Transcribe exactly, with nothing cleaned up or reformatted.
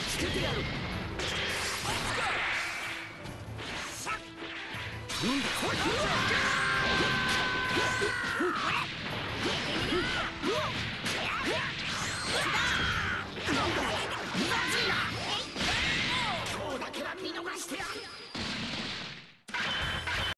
つけてやる。なんだこれ。